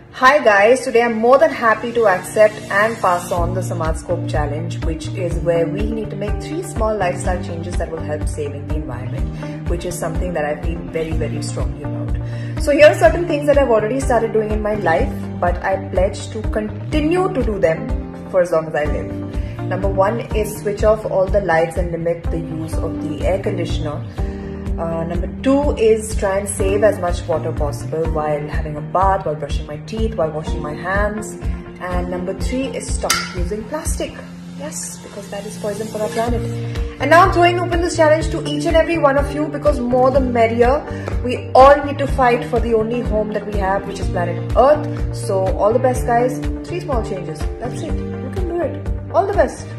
Hi guys, today I'm more than happy to accept and pass on the Smartscope challenge, which is where we need to make 3 small lifestyle changes that will help saving the environment, which is something that I feel very strongly about. So here are certain things that I've already started doing in my life, but I pledge to continue to do them for as long as I live. Number 1 is switch off all the lights and limit the use of the air conditioner. Number 2 is try and save as much water possible while having a bath, while brushing my teeth, while washing my hands. And number 3 is stop using plastic. Yes, because that is poison for our planet. And now I'm throwing open this challenge to each and every one of you, because more the merrier. We all need to fight for the only home that we have, which is planet Earth. So all the best guys, 3 small changes. That's it. You can do it. All the best.